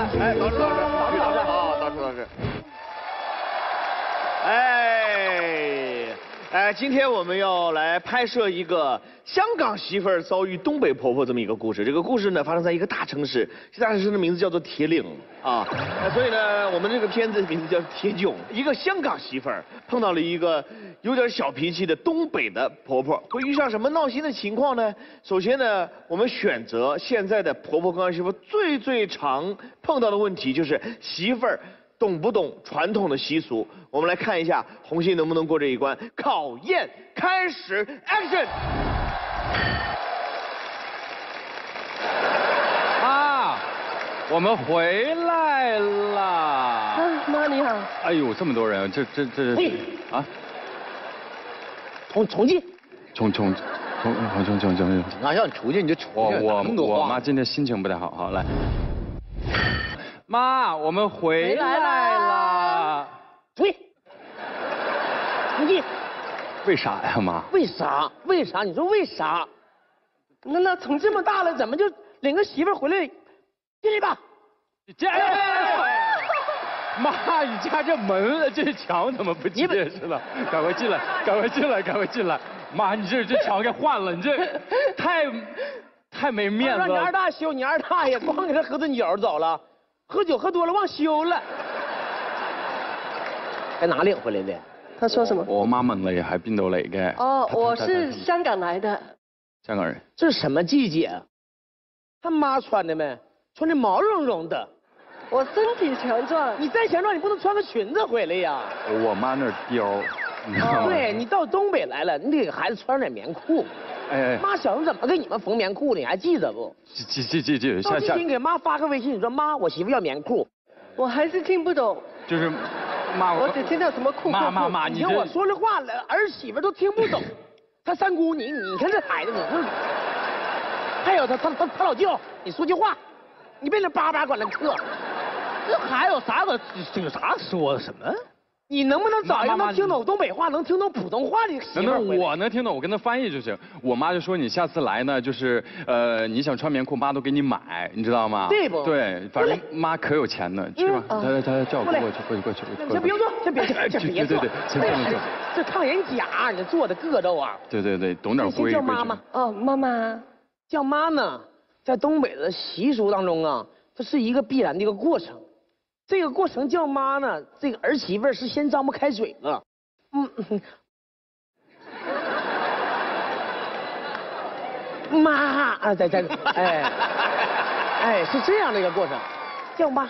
哎，老师，好，老师。今天我们要来拍摄一个香港媳妇儿遭遇东北婆婆这么一个故事。这个故事呢，发生在一个大城市，这大城市的名字叫做铁岭啊。所以呢，我们这个片子的名字叫铁囧。一个香港媳妇儿碰到了一个有点小脾气的东北的婆婆，会遇上什么闹心的情况呢？首先呢，我们选择现在的婆婆跟儿媳妇最常碰到的问题就是媳妇儿懂不懂传统的习俗。我们来看一下红杏能不能过这一关。考验开始 ，Action！ 啊，我们回来啦！ 妈你好。 哎呦，这么多人，这啊！ 重进。 重， 哪让你出去你就出去。 我妈今天心情不太好，好来。妈，我们回来啦！ 出去。重进。 为啥呀，妈？ 为啥？你说为啥？那从这么大了，怎么就领个媳妇儿回来？进来吧。 妈，你家这门这墙怎么不结实了？赶快进来！妈，你这墙给换了，你这太没面子了。 让你二大修，你二大爷光给他喝顿酒走了，喝酒喝多了忘修了。在哪领回来的？ 他说什么？ 我媽問你係邊度嚟嘅？ 哦，我是香港来的。 香港人。 这是什么季节？他妈穿的没？穿的毛茸茸的。 我身体强壮。 你再强壮，你不能穿个裙子回来呀。 我妈那儿貂，你知道吗？ 对，你到东北来了，你得给孩子穿点棉裤。哎，妈小时候怎么给你们缝棉裤的？你还记得不？ 记。 到今天给妈发个微信，你说妈，我媳妇要棉裤。 我还是听不懂。 就是。妈， 我只听到什么酷。 妈，你听我说的话了，儿媳妇都听不懂。他三姑，你看这孩子，你说，还有他老舅，你说句话，你别那叭叭管他嗑。这还有啥个有啥说什么？你能不能找一个能听懂东北话、能听懂普通话的媳妇儿回来？ 我能听懂，我跟他翻译就行。我妈就说你下次来呢，就是你想穿棉裤，妈都给你买，你知道吗？ 对不？ 对，反正妈可有钱呢，去吧。他叫我过去。 先不用坐，先别坐。 对，先不用坐。 这抗人甲，你坐的硌着啊。 对，懂点规矩。 叫妈妈。 哦，妈妈。 叫妈呢，在东北的习俗当中啊，它是一个必然的一个过程。这个过程叫妈呢，这个儿媳妇是先张不开嘴了，妈啊，在是这样的一个过程，叫妈。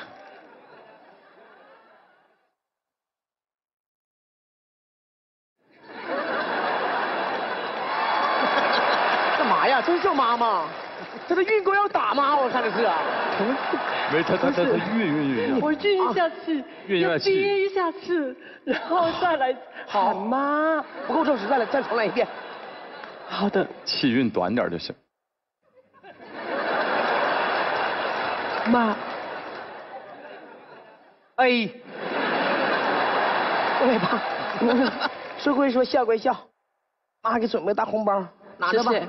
干嘛呀？这是叫妈吗？这个运功要打妈，我看的是啊。 没，他运。 我运一下气， 运憋一下气，然后再来喊妈。 不够正式，再重来一遍。 好的。 气运短点就行。 妈。 哎。对吧？说归说，笑归笑，妈给准备大红包，拿着吧。 谢谢。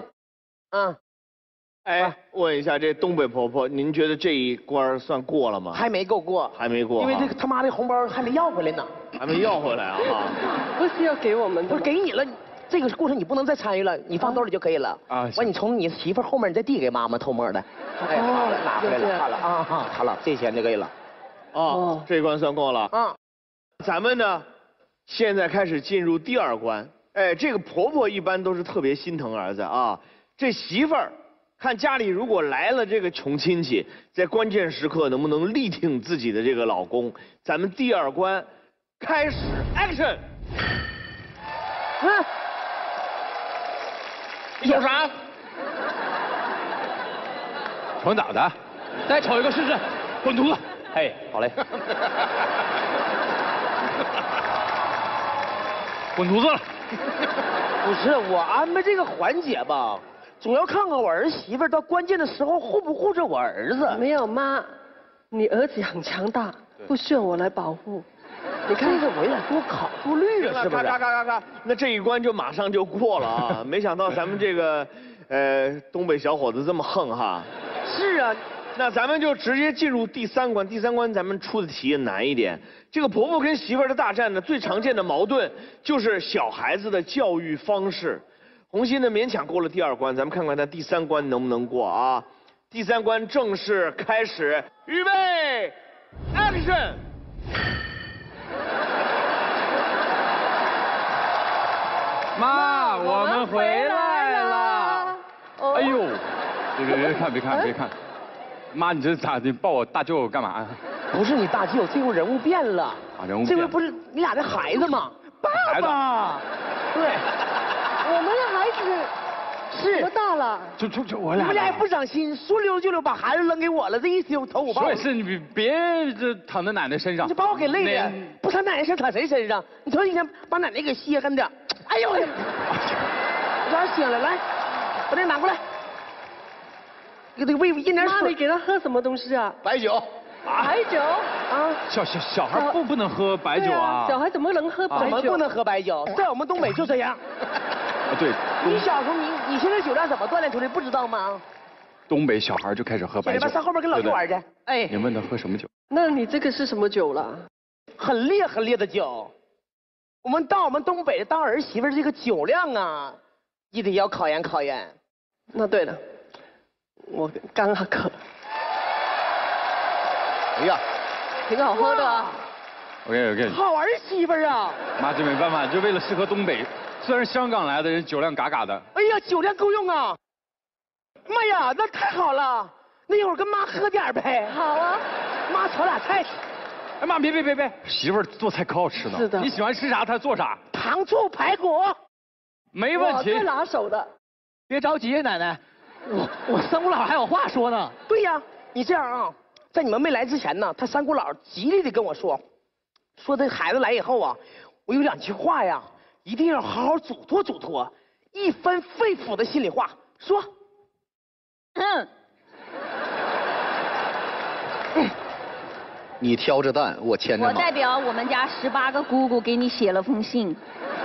哎，问一下这东北婆婆，您觉得这一关算过了吗？ 还没够过， 还没过， 因为这个他妈的红包还没要回来呢， 还没要回来啊！ 不是要给我们的， 不是给你了，这个过程你不能再参与了，你放兜里就可以了。完，你从你媳妇后面你再递给妈妈，偷摸的。哎，好了，拿回来了，好了啊，好了，这钱就可以了。 哦，这一关算过了啊。咱们呢，现在开始进入第二关。哎，这个婆婆一般都是特别心疼儿子啊，这媳妇儿。看家里如果来了这个穷亲戚，在关键时刻能不能力挺自己的这个老公？咱们第二关开始 ，Action！ 有啥？ 瞅咋的？ 再瞅一个试试，滚犊子！ 哎，好嘞。滚犊子了！ 不是我安排这个环节吧？主要看看我儿媳妇到关键的时候护不护着我儿子。 没有妈，你儿子很强大，不需要我来保护。 你看这个我有点多虑了，是不是？ 嘎，那这一关就马上就过了啊！没想到咱们这个东北小伙子这么横哈。 是啊， 那咱们就直接进入第3关。第3关咱们出的题也难一点。这个婆婆跟媳妇儿的大战呢，最常见的矛盾就是小孩子的教育方式。红心呢勉强过了第2关，咱们看看她第3关能不能过啊？第3关正式开始，预备 ，Action！ 妈，我们回来了。哎呦，别看，妈，你这咋的？抱我大舅干嘛呀？ 不是你大舅，这回人物变了。 啊，人物变这回不是你俩的孩子吗？爸爸。对， 我们的孩子多大了？ 就我俩。 你们俩也不长心，说溜就溜，把孩子扔给我了，这一丢头我爸。 所以是你别这躺在奶奶身上。 你把我给累的，不躺奶奶身，躺谁身上？你瞅你天把奶奶给歇恨的。哎呦我的！我早上醒了，来，把这拿过来，给这喂一点妈， 水。 你给他喝什么东西啊？ 白酒。 白酒啊？ 小孩不能喝白酒啊！ 小孩怎么能喝白酒？ 怎么不能喝白酒？在我们东北就这样。 对。 你小时候你现在酒量怎么锻炼出来？不知道吗？ 东北小孩就开始喝白酒。 上后边跟老舅玩去。哎。 你问他喝什么酒？ 那你这个是什么酒了？ 很烈的酒。我们东北当儿媳妇这个酒量啊，也得要考验考验。 那对了，我刚好渴。 哎呀， 挺好喝的。 OK。 好儿媳妇啊！ 妈，这没办法，就为了适合东北。虽然香港来的人酒量嘎嘎的。 哎呀，酒量够用啊！妈呀，那太好了！那一会儿跟妈喝点呗。 好啊。 妈炒俩菜。 哎妈，别，媳妇儿做菜可好吃了。 是的。 你喜欢吃啥，她做啥。 糖醋排骨。 没问题。 我最拿手的。 别着急，奶奶，我三姑姥还有话说呢。对呀，你这样啊，在你们没来之前呢，他三姑姥极力的跟我说这孩子来以后啊，我有2句话呀，一定要好好嘱托，一番肺腑的心里话说。 你挑着担，我牵着马。 我代表我们家18个姑姑给你写了封信。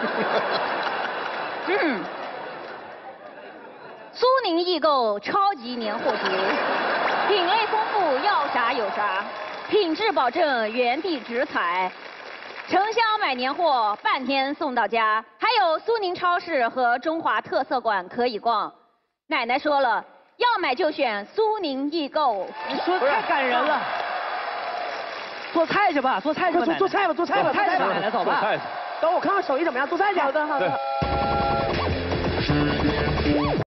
苏宁易购超级年货节，品类丰富，要啥有啥，品质保证，原地直采。城乡买年货，半天送到家。还有苏宁超市和中华特色馆可以逛。奶奶说了，要买就选苏宁易购。 你说太感人了。做菜去吧，做菜吧，奶奶，走吧，奶奶走吧。等我看看手艺怎么样，做菜去。好的。